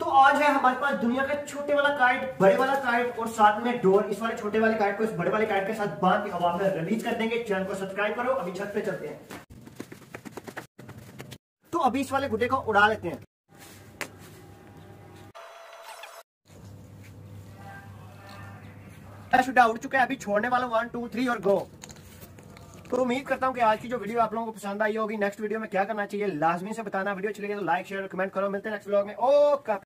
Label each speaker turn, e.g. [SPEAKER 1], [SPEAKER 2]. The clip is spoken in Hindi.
[SPEAKER 1] तो आज है हमारे पास दुनिया का छोटे वाला काइट, बड़े वाला काइट और साथ में डोर। इस वाले छोटे वाले काइट को इस बड़े वाले काइट के साथ बांध के हवा में रिलीज कर देंगे। चैनल को सब्सक्राइब करो। अभी छत पे चलते हैं। तो अभी इस वाले गुड्डे को उड़ा लेते हैं। शुड्डा उड़ चुका है। अभी छोड़ने वाला 1 2 3 और गो। तो उम्मीद करता हूं कि आज की जो वीडियो आप लोगों को पसंद आई होगी। नेक्स्ट वीडियो में क्या करना चाहिए लाजमी से बताना। वीडियो अच्छी लगे तो लाइक शेयर और कमेंट करो। मिलते हैं नेक्स्ट व्लॉग में। ओके।